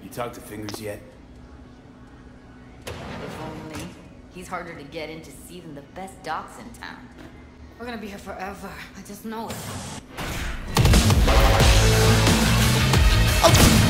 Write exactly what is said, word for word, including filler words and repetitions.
You talked to Fingers yet? If only. He's harder to get in to see than the best docs in town. We're gonna be here forever. I just know it. Oh.